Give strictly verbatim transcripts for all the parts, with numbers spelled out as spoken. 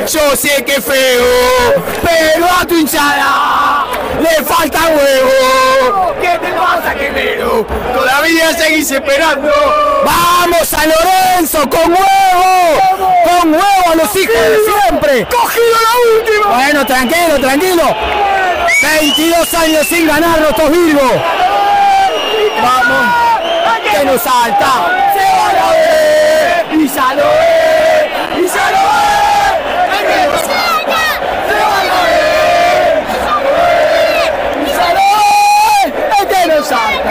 Yo sé que es feo, pero a tu hinchada le falta huevo. ¿Qué te pasa, Quemero? Todavía seguís esperando. ¡Vamos, San Lorenzo! ¡Con huevo! ¡Con huevo a los hijos de siempre! ¡Cogido la última! Bueno, tranquilo, tranquilo. veintidós años sin ganar los Virgo. Vamos, que nos salta. Se va a ver. Y ya lo ve. Y ya lo ve. Que nos salta. Se va a ver. Y ya lo ve. Es que nos salta.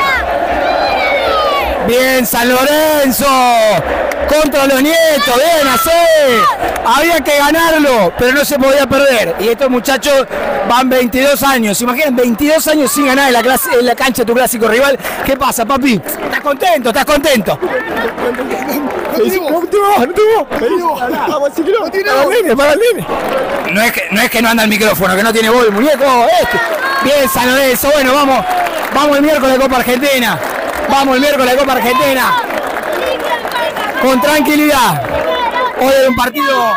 Bien, San Lorenzo. Contra los nietos, bien, así. Había que ganarlo, pero no se podía perder. Y estos muchachos van veintidós años. Imaginan, veintidós años sin ganar en la, clase, en la cancha de tu clásico rival. ¿Qué pasa, papi? ¿Estás contento? ¿Estás contento? No es que no es que no anda el micrófono, que no tiene voz, muñeco. Este. Bien, San Lorenzo. Bueno, vamos. Vamos el miércoles de Copa Argentina. Vamos el miércoles de Copa Argentina. Con tranquilidad. Hoy es un partido.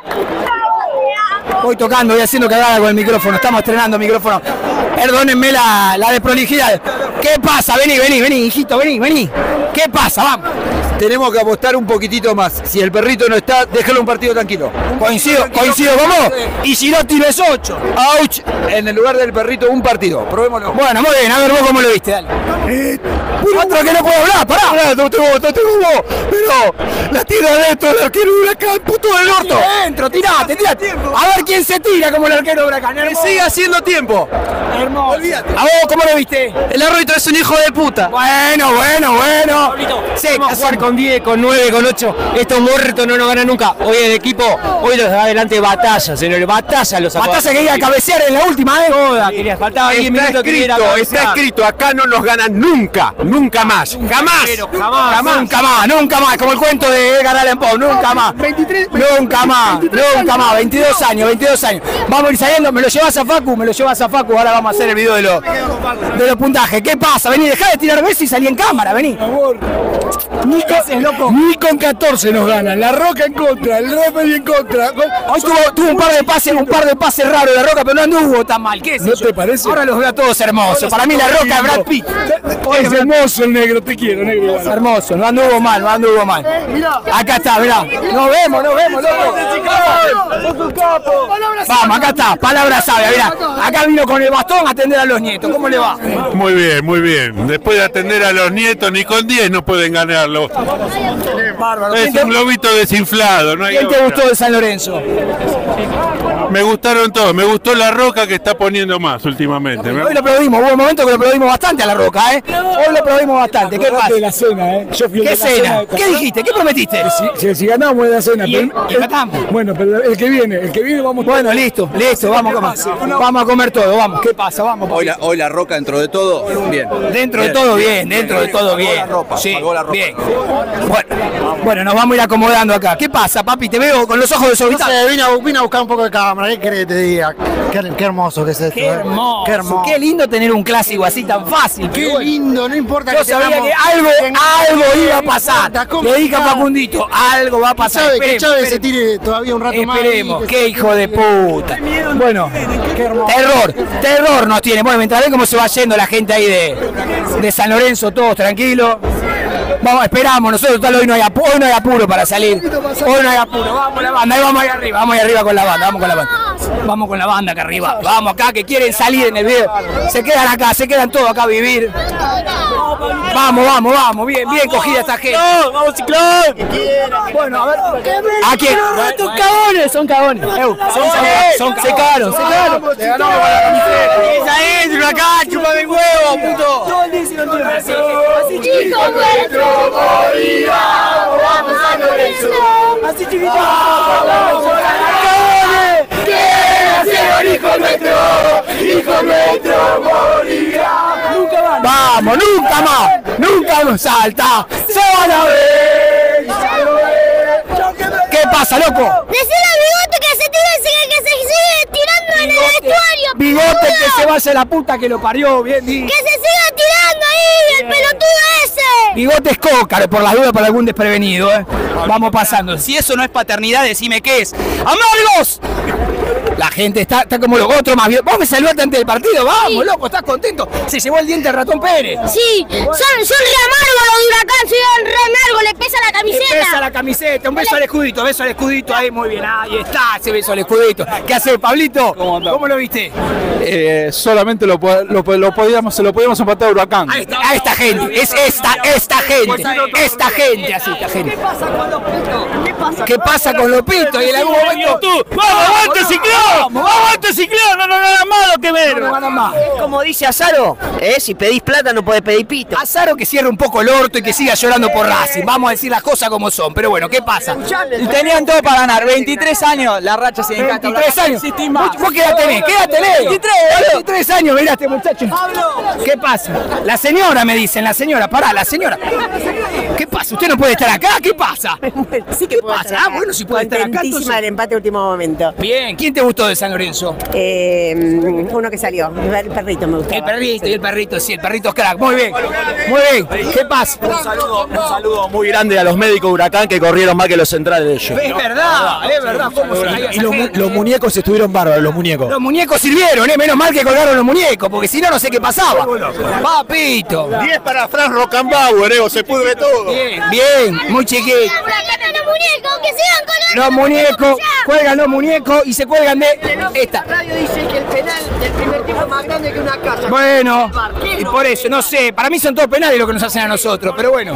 Voy tocando, voy haciendo cagada con el micrófono. Estamos estrenando el micrófono. Perdónenme la, la desprolijidad. ¿Qué pasa? Vení, vení, vení, hijito, vení, vení. ¿Qué pasa? Vamos. Tenemos que apostar un poquitito más. Si el perrito no está, déjalo un partido tranquilo. Coincido, coincido con vos. Y si no tienes ocho. Ouch. En el lugar del perrito, un partido. Probémoslo. Bueno, muy bien. A ver vos cómo lo viste, dale. Eh, Otro que no puedo hablar, pará. No tengo voz, no tengo voz. Pero la tira dentro del arquero de Huracán, puto del orto. Dentro, tirate, tirate. A ver quién se tira como el arquero de Huracán. Que siga haciendo tiempo. Hermoso. Olvídate. ¿A vos cómo lo viste? El árbitro es un hijo de puta. Bueno, bueno, bueno. Sí, vamos a jugar con diez, con nueve, con ocho. Estos muertos no nos ganan nunca. Hoy el equipo, hoy los da adelante batalla, señor. Batalla los sacó. Batalla que iba a cabecear en la última, ¿eh? Joda, quería, faltaba diez minutos que escrito, está escrito, acá no nos ganan nunca, nunca más, jamás, jamás, jamás, nunca más, nunca más, como el cuento de Edgar Allan Poe, nunca más, veintitrés, nunca más, nunca más, veintidós años, veintidós años. Vamos a ir saliendo, me lo llevas a Facu, me lo llevas a Facu, ahora vamos a hacer el video de los de los puntajes. ¿Qué pasa? Vení, dejá de tirar besos y salí en cámara, vení. Ni con, loco. Ni con catorce nos ganan, La Roca en contra, el referee en contra. Hoy tuvo, tuvo un par de pases, un par de pases raros La Roca, pero no anduvo tan mal. ¿Qué es ¿No eso? te parece? Ahora los veo a todos hermosos. Para mí La Roca es Brad Pitt. Es hermoso el negro, te quiero, negro. Es hermoso, no anduvo mal, no anduvo mal. Acá está, mirá. Nos vemos, nos vemos, loco. Vamos, acá está, palabra sabia, mirá. Acá vino con el bastón a atender a los nietos. ¿Cómo le va? Muy bien, muy bien. Después de atender a los nietos, ni con diez no pueden ganarlo. Bárbaro. Es un globito desinflado. No hay ¿Quién te otra. gustó de San Lorenzo? Me gustaron todos. Me gustó La Roca, que está poniendo más últimamente. Hoy lo aplaudimos, hubo un momento que lo aplaudimos bastante a La Roca, ¿eh? Hoy lo aplaudimos bastante. ¿Qué pasa? De la cena, ¿eh? Yo fui ¿Qué cena? ¿Qué dijiste? ¿Qué prometiste? Si, si, si ganamos de la cena. Y, pero, y ganamos. Bueno, pero el que viene, el que viene vamos. Bueno, listo, listo, vamos a comer. Vamos a comer todo, vamos. ¿Qué pasa? Vamos. Hoy la, hoy la Roca dentro de todo, bien. Dentro de todo bien, dentro de todo bien. Sí, bien. Bueno, bueno, nos vamos a ir acomodando acá. ¿Qué pasa, papi? Te veo con los ojos desorbitados. No sé, vine, a, vine a buscar un poco de cámara, ¿qué querés que te diga? Qué, qué hermoso que es esto. Qué hermoso, qué hermoso. Qué lindo tener un clásico así tan fácil. Qué lindo, no importa. Yo que sabía tengamos, que algo, tengamos, algo iba a pasar. Le dije a Facundito, algo va a pasar. Chávez, que Chávez se tire todavía un rato más. Esperemos, qué hijo de puta. Bueno, terror, terror nos tiene. Bueno, mientras ven cómo se va yendo la gente ahí de, de San Lorenzo, todos tranquilos. Vamos, esperamos, nosotros tal hoy no hay apuro, hoy no hay apuro para salir. Hoy no hay apuro, vamos la banda, ahí vamos ahí arriba, vamos ahí arriba con la banda, vamos con la banda. Vamos con la banda acá arriba, vamos acá que quieren salir en el video. Se quedan acá, se quedan todos acá a vivir. Vamos, vamos, vamos, bien, bien cogida esta gente. ¡Vamos, Ciclón! Bueno, a ver. ¿A quién? Son cagones, son cagones. Son, son, se cagaron, se cagaron. Le ganamos con la camiseta. Esa es, acá, chúpame el huevo, puto. Todo el día hicieron tiempo. Así chico nuestro morirá. Vamos a Lorenzo. Así chiquitito. Vamos a ganar. Que nacieron hijo nuestro. Hijo nuestro morirá. Nunca más. Vamos, nunca más. Nunca nos salta. Se van a ver. ¿Qué pasa, loco? Decile a Bigote que se tire, que se sigue tirando en el vestuario. Bigote que se vaya a la puta que lo parió, bien dicho. Que se siga tirando ahí, el pelotudo ese. Bigotes Cócaro, por las dudas para algún desprevenido, ¿eh? Vamos pasando. Si eso no es paternidad, decime qué es. ¡Amargos! La gente está, está como loco, otro más bien. Vos me saludaste antes del partido, vamos, sí. Loco, ¿estás contento? Se llevó el diente el ratón Pérez. Sí, son, son re amargos los de Huracán, son re amargos, le pesa la camiseta. Le pesa la camiseta, un beso al escudito, beso al escudito, ahí muy bien, ahí está ese beso al escudito. ¿Qué hace, Pablito? ¿Cómo, ¿Cómo lo viste? Eh, solamente lo, lo, lo podíamos, se lo podíamos empatar a Huracán. A esta, a esta gente, es esta, esta gente, esta gente, así, esta gente. ¿Qué pasa con los pitos? ¿Qué pasa, ¿Qué pasa con los pitos? Y en algún momento... ¡Vamos, aguante Ciclón! ¡Vamos, aguante Ciclón! No, no, nada malo que ver. No, no, más. Es como dice Azaro, ¿eh? Si pedís plata no podés pedir pito. Azaro que cierre un poco el orto y que siga llorando por Racing. Vamos a decir las cosas como son, pero bueno, ¿qué pasa? Tenían todo para ganar, veintitrés años, la racha se encanta. veintitrés años. ¿Vos qué edad tenés? ¿Qué edad tenés? veintitrés, veintitrés años, mirá este muchacho. ¿Qué pasa? La señora me dicen, la señora, pará, la señora. ¿Qué pasa? ¿Usted no puede estar acá? ¿Qué pasa? Sí que ¿Qué pasa? Ah, bueno, si puede estar acá. Contentísima del empate último momento. Bien, ¿quién te gustó de San Lorenzo? Eh, uno que salió, el perrito me gustó. El perrito, y el perrito, sí, el perrito es crack. Muy bien, muy bien. ¿Qué pasa? Un saludo, un saludo muy grande a los médicos de Huracán que corrieron más que los centrales de ellos. Es verdad, es verdad. ¿Cómo se caía esa los, gente? los muñecos estuvieron bárbaros, los muñecos. Los muñecos sirvieron, ¿eh? Menos mal que colgaron los muñecos, porque si no, no sé qué pasaba. Papito. diez para Fran Rockenbauer, eh, se pudre todo. Bien, bien, muy chiquito. Los muñecos, que sigan con Los muñecos, cuelgan los muñecos y se cuelgan de esta. La radio dice que el penal del primer tiempo es más grande que una casa. Bueno, y por eso, no sé, para mí son todos penales lo que nos hacen a nosotros, pero bueno.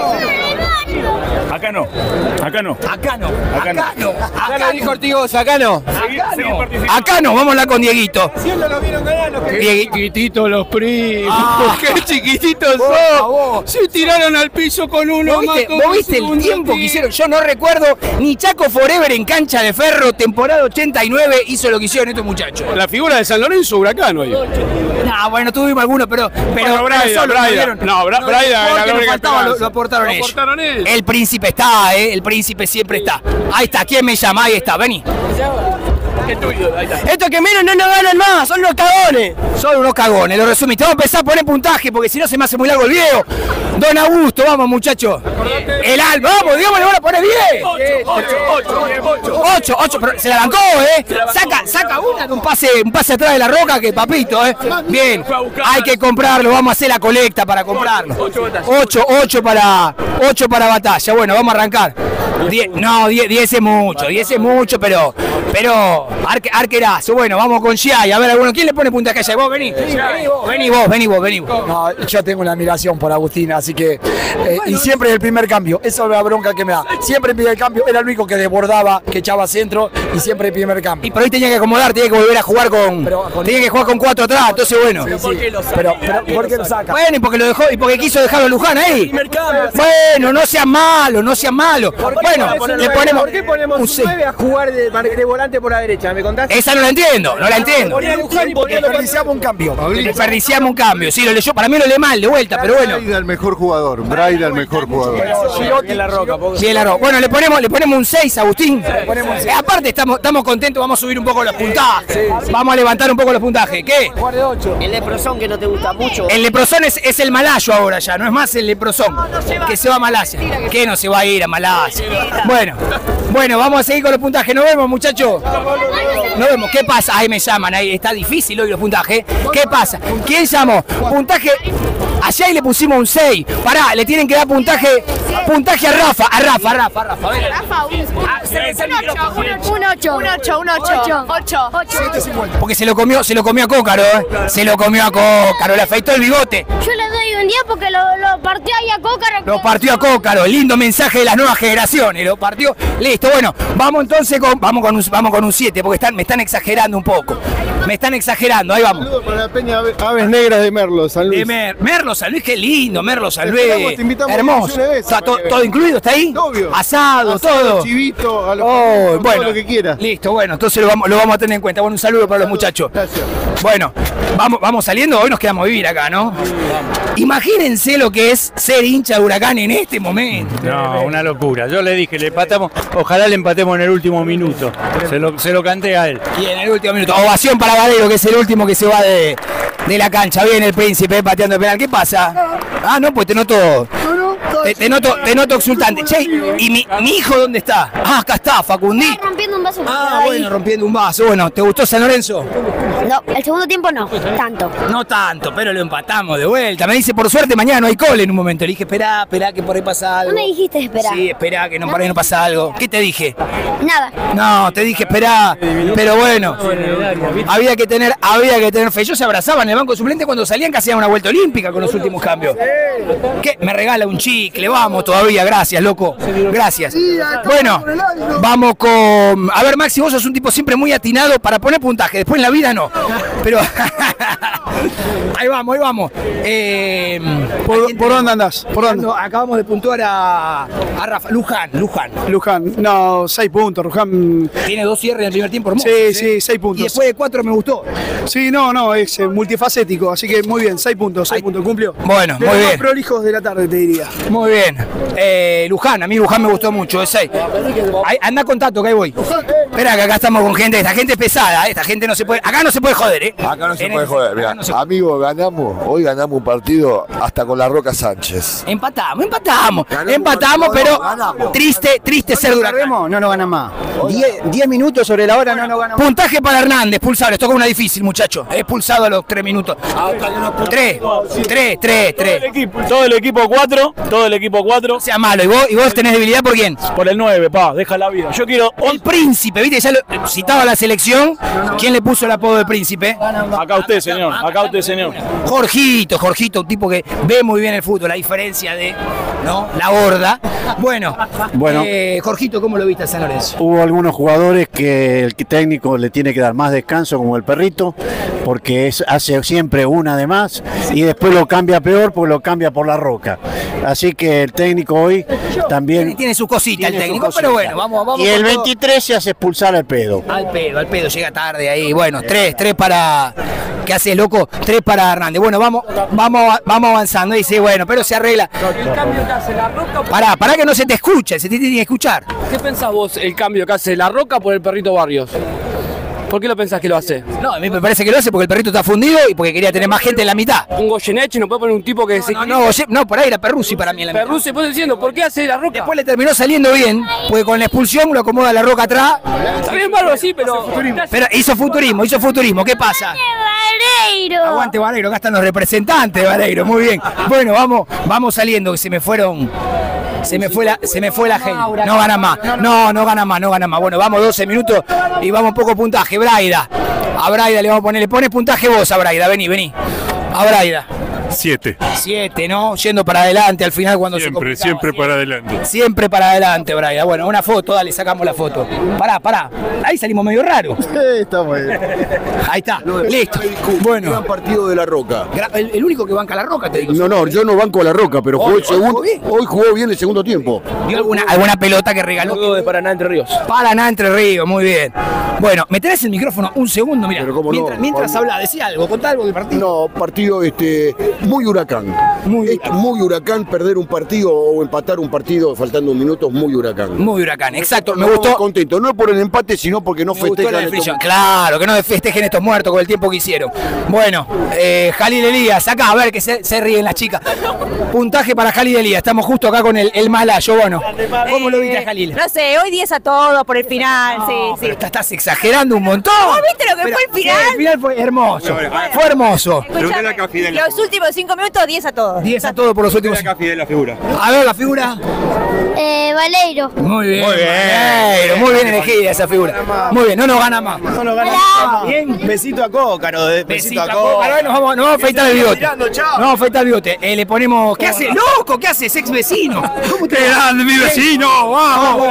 Acá no, acá no. Acá no, acá no. Acá no, Acá no dijo Ortigosa, acá no. acá no. Acá no, vamos a hablar con Dieguito. Siempre lo vieron ganar los que... Chiquititos los primos. Ah. Qué chiquititos Vos, son. vos. Se tiraron al piso con uno ¿Vos más. viste, con vos un viste el segundo tiempo que tiempo. hicieron? Yo no recuerdo ni Chaco Forever en cancha de ferro, temporada ochenta y nueve, hizo lo que hicieron estos muchachos. La figura de San Lorenzo, Huracán hoy. No, bueno, tuvimos algunos, pero, pero, Bueno, Braida, pero solo Braida. nos dieron- No, Bra- no, Braida porque era la nos única faltaba, lo, esperanza. lo aportaron Lo ellos. aportaron ellos. El príncipe está, eh, el príncipe siempre está. Ahí está, ¿quién me llama? Ahí está, vení. Estos que menos no nos ganan más, son los cagones. Son unos cagones, lo resumiste. Vamos a empezar a poner puntaje porque si no se me hace muy largo el video. Don Augusto, vamos muchachos. El Alba, vamos, digamos, le van a poner diez. ocho, ocho, pero se la bancó, eh. Saca, saca una de un pase, un pase atrás de la Roca que papito, eh. Bien, hay que comprarlo, vamos a hacer la colecta para comprarlo. ocho, ocho para, ocho para batalla. Bueno, vamos a arrancar. diez, no, diez es mucho, diez es mucho, pero, pero, arque, arquerazo. Bueno, vamos con Giai. A ver, alguno, ¿quién le pone puntaje a Giai? Vos, vení. Vení vos, vení vos, vení vos, vení vos. No, yo tengo una admiración por Agustín, así que. Eh, y siempre el primer cambio, esa es la bronca que me da. Siempre el primer cambio, era el único que desbordaba, que echaba centro, y siempre el primer cambio. Y por ahí tenía que acomodar, tenía que volver a jugar con. Pero con- tenía que jugar con cuatro atrás, entonces bueno. Pero, pero ¿por qué lo saca? Bueno, y porque lo dejó, y porque quiso dejarlo a Luján ahí. Bueno, no sean malos, no sean malos. Bueno, le ponemos. ¿Por qué ponemos un un seis. nueve a jugar de, de volante por la derecha? ¿Me contás? Esa no la entiendo, no la entiendo. Desperdiciamos un cambio. Desperdiciamos un cambio. Sí, lo leyó, para mí lo lee mal, de vuelta, pero bueno. Braida el mejor jugador, Braida el mejor jugador. En la roca, Bien, la ro- Bueno, le ponemos, le ponemos un seis, Agustín. Eh, aparte estamos, estamos contentos, vamos a subir un poco los puntajes. Vamos a levantar un poco los puntajes. ¿Qué? El leprosón que no te gusta mucho. El leprosón es, es el malayo ahora ya, no es más el leprosón. Que se va a Malasia. ¿Qué no se va a ir a Malasia? Bueno, bueno, vamos a seguir con los puntajes. Nos vemos, muchachos. Nos vemos. ¿Qué pasa? Ahí me llaman, ahí está difícil hoy los puntajes. ¿Qué pasa? ¿Quién llamó? Puntaje. Allá ahí le pusimos un seis. Pará, le tienen que dar puntaje. Puntaje a Rafa, a Rafa, a Rafa, a Rafa. A ver. Rafa, un ocho. Un ocho. Un ocho, un ocho. Ocho. Ocho. Porque se lo comió, se lo comió a Cócaro, ¿eh? Se lo comió a Cócaro, le afeitó el bigote. Yo le doy un día porque lo, lo partió ahí a Cócaro. Lo partió a Cócaro, lindo mensaje de las nuevas generaciones, lo partió. Listo, bueno, vamos entonces con, vamos con un, vamos con un siete, porque están, me están exagerando un poco. Me están exagerando, ahí vamos. Saludos para la Peña Ave- Aves Negras de Merlo, San Luis. De Mer- Merlo San Luis, qué lindo, Merlo San Te Luis. invitamos, te invitamos Hermoso. una vez Está para to- que todo vengas. incluido, ¿está ahí? Obvio. Asado, todo. Chivito, a los Oh, con bueno, todo lo que quiera. Listo, bueno, entonces lo vamos, lo vamos a tener en cuenta. Bueno, un saludo para los muchachos. Gracias. Bueno, vamos, vamos saliendo, hoy nos quedamos a vivir acá, ¿no? Imagínense lo que es ser hincha de Huracán en este momento. No, una locura. Yo le dije, le empatamos, ojalá le empatemos en el último minuto. Se lo, se lo canté a él. Y en el último minuto, ovación para Gadero, que es el último que se va de, de la cancha. Viene el príncipe pateando el penal. ¿Qué pasa? Ah, no, pues te noto. Te, te noto, te noto exultante. Che, ¿y mi, mi hijo dónde está? Ah, acá está, Facundi. Estaba rompiendo un vaso. Ah, bueno, rompiendo un vaso. Bueno, ¿te gustó San Lorenzo? No, el segundo tiempo no, tanto. No tanto, pero lo empatamos de vuelta. Me dice, por suerte, mañana no hay cole en un momento. Le dije, esperá, esperá, que por ahí pasa algo. No me dijiste esperar. Sí, esperá, que no, por ahí no pasa algo. ¿Qué te dije? Nada. No, te dije, esperá. Pero bueno, había que tener, había que tener fe. Ellos se abrazaban en el banco suplente cuando salían que hacían una vuelta olímpica con los últimos cambios. ¿Qué? Me regala un chicle, vamos todavía, gracias, loco. Gracias. Bueno, vamos con... A ver, Maxi, vos sos un tipo siempre muy atinado para poner puntaje. Después en la vida no. Pero... Ahí vamos, ahí vamos. Eh, ¿Por, ¿por dónde andás? ¿Por dónde? Acabamos de puntuar a, a Rafa. Luján, Luján. Luján, no, seis puntos. Luján. Tiene dos cierres en el primer tiempo, hermoso. Sí, sí, seis puntos. Y después de cuatro me gustó. Sí, no, no, es eh, multifacético, así que muy bien, seis puntos, seis puntos, cumplió. Bueno, de muy los bien. más prolijos de la tarde, te diría. Muy bien. Eh, Luján, a mí Luján me gustó mucho, es seis. Ahí, anda contacto, que ahí voy. Espera, que acá estamos con gente, esta gente es pesada, ¿eh? Esta gente no se puede, acá no se puede joder, ¿eh? Acá no se En puede el- joder, mirá. acá no se- Amigo, ganamos, hoy ganamos un partido hasta con la Roca Sánchez. Empatamos, empatamos, Ganamos empatamos, un pero partido, ganamos. triste, triste ser Huracán. No nos gana más. diez minutos sobre la hora no nos gana más. Puntaje para Hernández, expulsado, les toca una difícil, muchacho. Expulsado a los tres minutos. Tres, tres, tres, tres. Todo el equipo cuatro, todo el equipo cuatro. No sea malo, ¿y vos, ¿y vos tenés debilidad por quién? Por el nueve, pa, deja la vida. Yo quiero... El príncipe, ¿viste? Ya lo citaba la selección. ¿Quién le puso el apodo de príncipe? Acá usted, señor, acá usted, señor. Jorgito, Jorgito, un tipo que ve muy bien el fútbol, a diferencia de, ¿no? La Horda. Bueno, Bueno. eh, Jorgito, ¿cómo lo viste a San Lorenzo? Hubo algunos jugadores que el técnico le tiene que dar más descanso, como el Perrito, porque es, hace siempre una de más y después lo cambia peor porque lo cambia por la Roca. Así que el técnico hoy también... Tiene su cosita el tiene su técnico, cosita. pero bueno, vamos, vamos. Y el con todo. veintitrés se hace expulsar al pedo. Al pedo, al pedo, llega tarde ahí. Bueno, tres, tres para... ¿Qué haces, loco? Tres para Hernández. Bueno, vamos, vamos, vamos avanzando. Dice, bueno, pero se arregla. El cambio que hace la Roca. Pará, pará que no se te escuche, se te tiene que escuchar. ¿Qué pensás vos el cambio que hace la Roca por el Perrito Barrios? ¿Por qué lo pensás que lo hace? No, a mí me parece que lo hace porque el Perrito está fundido y porque quería tener más gente en la mitad. Un Goyeneche no puede poner un tipo que No, se no, no, Goye- no, por ahí era Perruzzi para mí en la mitad. Perruzzi, pues diciendo, ¿por qué hace la Roca? Después le terminó saliendo bien, porque con la expulsión lo acomoda la Roca atrás. Está bien, Barro, sí, pero... Pero hizo futurismo, hizo futurismo. ¿Qué pasa? Vareiro. Aguante Vareiro, acá están los representantes de Vareiro, muy bien. Bueno, vamos, vamos saliendo, que se me fueron. Se me fue la, se me fue la gente. No gana más. No, no gana más, no gana más. Bueno, vamos doce minutos y vamos un poco puntaje. Braida. A Braida le vamos a poner, le pones puntaje vos a Braida, vení, vení. A Braida. Siete. Siete, ¿no? Yendo para adelante al final cuando Siempre, se siempre para adelante. Siempre para adelante, Braida. Bueno, una foto, dale, sacamos la foto. Pará, pará. Ahí salimos medio raro. Está muy bien. Ahí está, listo. Bueno. Gran partido de la Roca. El, el único que banca la Roca, te digo. No, no, yo no banco a la Roca, pero jugó Hoy- el segundo. hoy jugó bien. Hoy jugó bien el segundo tiempo. ¿Dio alguna, alguna pelota que regaló? Luego de Paraná Entre Ríos. Paraná Entre Ríos, muy bien. Bueno, ¿me traes el micrófono un segundo? Mira, Pero cómo no, mientras, mientras Pablo. habla, decía algo, contá algo del partido. No, partido este, muy huracán. Muy Es muy huracán perder un partido o empatar un partido faltando un minuto, muy huracán. Muy huracán, exacto. Me Estamos gustó. contento, no por el empate, sino porque no Me gustó la festejan. definición. estos- Claro, que no festejen estos muertos con el tiempo que hicieron. Bueno, eh, Jalil Elías, acá, a ver que se, se ríen las chicas. Puntaje para Jalil Elías, estamos justo acá con el, el malayo, bueno. ¿Cómo lo viste a Jalil? No sé, hoy diez a todo por el final, sí, sí. Pero estás, estás exagerando un montón. ¿Vos viste lo que Pero, fue el sí, final? el final fue hermoso. Fue hermoso. Escuchame, los últimos cinco minutos, diez a todos. diez a todo por los últimos. la figura. A ver la figura. Eh, Valeiro. Muy bien. Muy bien. Vareiro, muy bien elegida esa figura. Muy bien, no nos gana más. No nos gana más. Bien. Besito a Cócaro, de- besito, Besito a a Cócaro. Ahora nos vamos, nos vamos a afeitar el bigote. Mirando, Nos chao. vamos a afeitar el bigote. Eh, le ponemos. ¿Qué hace? ¡Loco! ¿Qué haces, ex vecino? ¿Cómo te grande, mi vecino! ¡Vamos!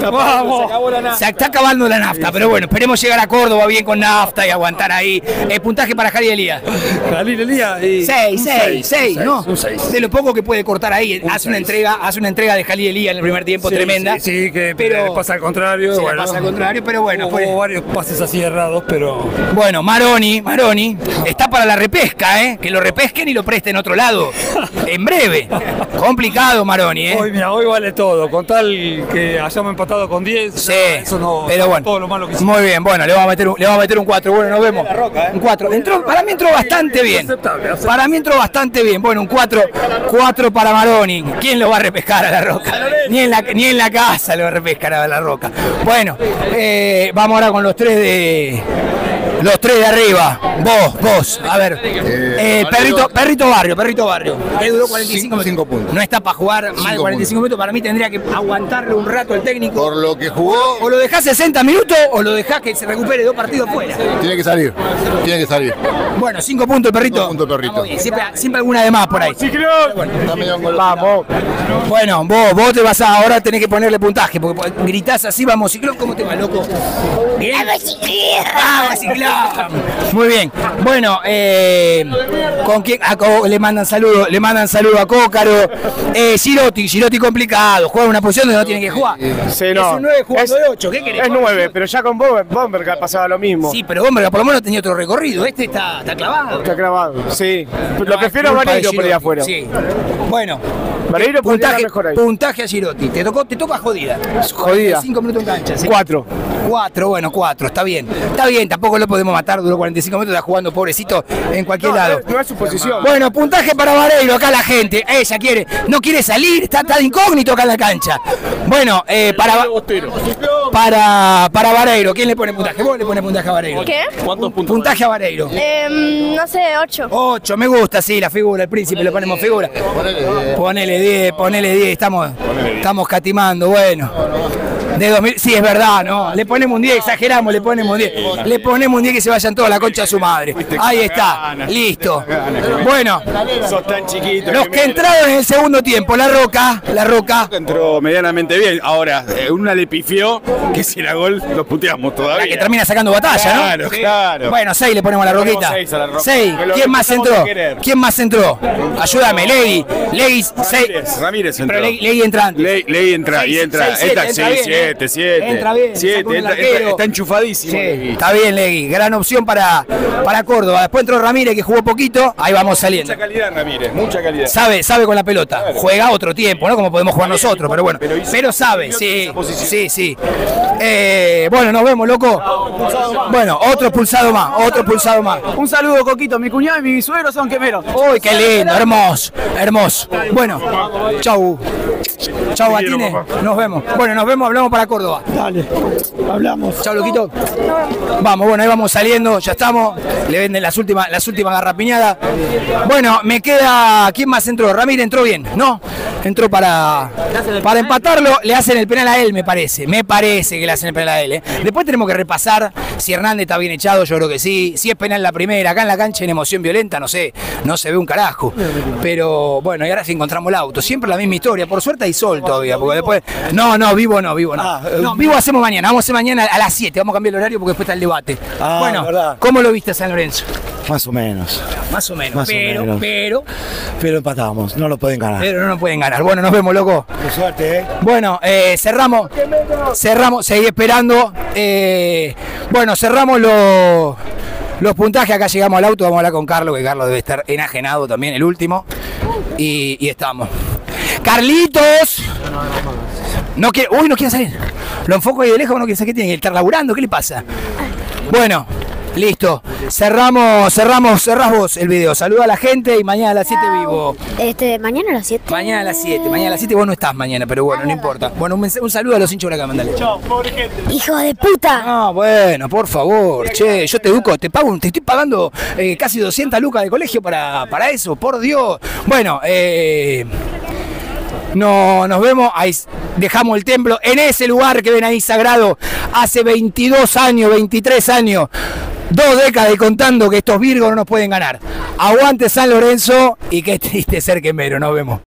¡Vamos! Se está acabando la nafta, pero bueno, esperemos llegar a Córdoba bien con nafta y aguantar ahí. El puntaje para Jalil Elías. Jalil Elías y... seis, seis, seis, ¿no? Un seis. De lo poco que puede cortar ahí. Hace una entrega, hace una entrega de Jalil Elías en el primer tiempo Sí, tremenda. Sí, sí, que pero le pasa al contrario. se le bueno. pasa al contrario, pero bueno, Hubo fue- varios pases así errados, pero... Bueno, Maroni, Maroni, está para la repesca, ¿eh? Que lo repesquen y lo presten otro lado. En breve. Complicado, Maroni, ¿eh? Hoy, mira, hoy vale todo. Con tal que hayamos empatado con diez, sí, eso no. Pero bueno, todo lo malo que hicimos. muy bien, bueno, le vamos a meter un, le vamos a meter un cuatro. Bueno, nos vemos. Un cuatro. Entró, para mí entró bastante bien. Para mí entró bastante bien. Bueno, un cuatro. cuatro para Maroni. ¿Quién lo va a repescar a la Roca? Ni en la, ni en la casa lo va a repescar a la Roca. Bueno, eh, vamos ahora con los tres de. Los tres de arriba. Vos, vos. A ver. Eh, perrito, perrito Barrio, Perrito Barrio. Que duró cuarenta y cinco minutos. No está para jugar más de cuarenta y cinco minutos. Para mí tendría que aguantarle un rato el técnico. Por lo que jugó. O lo dejás sesenta minutos o lo dejás que se recupere dos partidos fuera. Tiene que salir. Tiene que salir. Bueno, cinco puntos el Perrito. cinco puntos Perrito. Siempre, siempre alguna de más por ahí. Sí, creo. Bueno, vamos. Bueno, vos, vos te vas a. Ahora tenés que ponerle puntaje. Porque gritás así, vamos, Ciclón. ¿Cómo te va, loco? Bien. Vamos, Ciclón. Muy bien. Bueno, eh, ¿con quién? A, Co- le mandan saludos, le mandan saludo a Cócaro. Eh, Girotti, Girotti complicado. Juega en una posición donde no tiene que jugar. Sí, Es no. un nueve jugando Es- de ocho. ¿Qué querés? Es nueve, pero ya con Bomber, Bomberg pasaba lo mismo. Sí, pero hombre, por lo menos tenía otro recorrido. Este está, está clavado. Está clavado, sí. No, Lo prefiero a culpa de Vareiro por ahí Girotti, afuera. Sí. Bueno. Vareiro podría puntaje, andar mejor ahí. puntaje a Girotti. Te tocó, te toca jodida. Jodida. cinco minutos en cancha. ¿sí? Cuatro. Cuatro, bueno, cuatro, está bien. Está bien, tampoco lo podemos matar, duró cuarenta y cinco minutos, está jugando pobrecito en cualquier No, lado. no es su posición. Bueno, puntaje para Vareiro, acá la gente. Ella quiere, no quiere salir, está, está de incógnito acá en la cancha. Bueno, eh, para, para, para Vareiro, ¿quién le pone puntaje? Vos le pones puntaje a Vareiro. ¿Qué? ¿Cuántos puntos? Puntaje a Vareiro. Em, no sé, ocho. ocho, me gusta, sí, la figura, el príncipe, le ponemos figura. Ponele diez, ponele diez, estamos, estamos catimando, bueno. De dos mil, sí, es verdad, ¿no? Le ponemos un diez, exageramos, le ponemos un diez. Le ponemos un diez que se vayan todos a la concha de su madre. Ahí está, listo. Bueno, Sos tan chiquito. los que entraron en el segundo tiempo, La Roca, La Roca. Entró medianamente bien. Ahora, eh, una le pifió, que si era gol, lo puteamos todavía. La que termina sacando batalla, ¿no? Claro, claro. Bueno, seis le ponemos a La Le ponemos Roquita. seis a La Roca. seis. Que lo ¿Quién más empezamos entró? a querer. ¿Quién más entró? Ayúdame, Legui. Legui, seis. Ramírez, Ramírez entró. Pero Legui, Legui entra antes. Ley, Ley entra, y Seis, entra, seis, siete, entra, entra seis, bien, siete, ¿eh? siete. Entra bien, siete, sacó el entra, arquero. entra- está enchufadísimo. Sí, Legui. está bien, Legui. Gran opción para, para Córdoba. Después entró Ramírez, que jugó poquito. Ahí vamos saliendo. Mucha calidad, Ramírez, mucha calidad. Sabe, sabe con la pelota. Juega otro tiempo, ¿no? Como podemos jugar nosotros, pero bueno. Pero sabe, sí, sí, sí. Eh, bueno, nos vemos, loco. Bueno, otro expulsado más, otro expulsado más. Un saludo, Coquito. Mi cuñado y mi suegro son quemeros. Uy, qué lindo, hermoso, hermoso. Bueno, chau. Chau, Batines. Nos vemos. Bueno, nos vemos, hablamos para Córdoba. Dale, hablamos. Chau, loquito. Vamos, bueno, ahí vamos saliendo, ya estamos. Le venden las últimas, las últimas garrapiñadas. Bueno, me queda. ¿Quién más entró? Ramírez entró bien, ¿no? Entró para, para empatarlo. Le hacen el penal a él, me parece. Me parece que le hacen el penal a él. ¿eh? Después tenemos que repasar si Hernández está bien echado, yo creo que sí. Si es penal la primera, acá en la cancha en emoción violenta, no sé, no se ve un carajo. Pero bueno, y ahora sí encontramos el auto. Siempre la misma historia. Por suerte hay sol todavía, porque después. No, no, vivo no, vivo no. No, vivo hacemos mañana. Vamos a hacer mañana a las siete. Vamos a cambiar el horario porque después está el debate. Ah, bueno, verdad. ¿cómo lo viste a San Lorenzo? Más o menos. Más o menos. Más o pero, menos. pero, Pero empatamos, no lo pueden ganar. pero no nos pueden ganar. Bueno, nos vemos, loco. Qué suerte, ¿eh? Bueno, eh, cerramos, cerramos, seguí esperando. Eh, bueno, cerramos los, los puntajes. Acá llegamos al auto, vamos a hablar con Carlos, que Carlos debe estar enajenado también, el último. Y, y estamos. ¡Carlitos! No quiere, uy, no quiere salir. Lo enfoco ahí de lejos, no quiere salir. ¿Qué tiene que estar laburando? ¿Qué le pasa? Bueno, listo. Cerramos, cerramos, cerrás vos el video. Saluda a la gente y mañana a las siete vivo. Este, mañana a las siete. Mañana a las siete, mañana a las siete vos no estás mañana, pero bueno, no importa. Bueno, un, mensaje- un saludo a los hinchas de Huracán, mandale. ¡Hijo de puta! Ah, bueno, por favor, che, yo te educo, te pago, te estoy pagando eh, casi doscientas lucas de colegio para, para eso, por Dios. Bueno, eh, no, nos vemos, ahí dejamos el templo en ese lugar que ven ahí sagrado, hace veintidós años, veintitrés años, dos décadas y contando que estos virgos no nos pueden ganar. Aguante San Lorenzo y qué triste ser quemero, nos vemos.